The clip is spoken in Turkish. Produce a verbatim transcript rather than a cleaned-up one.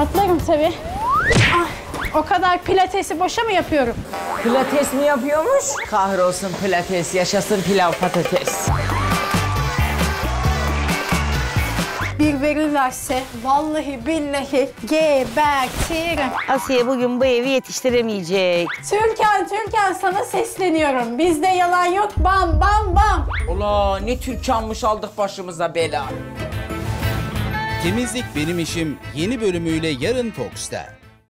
Atlarım tabii. Ah, o kadar pilatesi boşa mı yapıyorum? Pilates mi yapıyormuş? Kahrolsun pilates, yaşasın pilav patates. Bir verirlerse vallahi billahi gebertirim. Asiye bugün bu evi yetiştiremeyecek. Türkan, Türkan sana sesleniyorum. Bizde yalan yok. Bam bam bam. Ula ne Türkanmış aldık başımıza bela. Temizlik Benim İşim yeni bölümüyle yarın Fox'ta.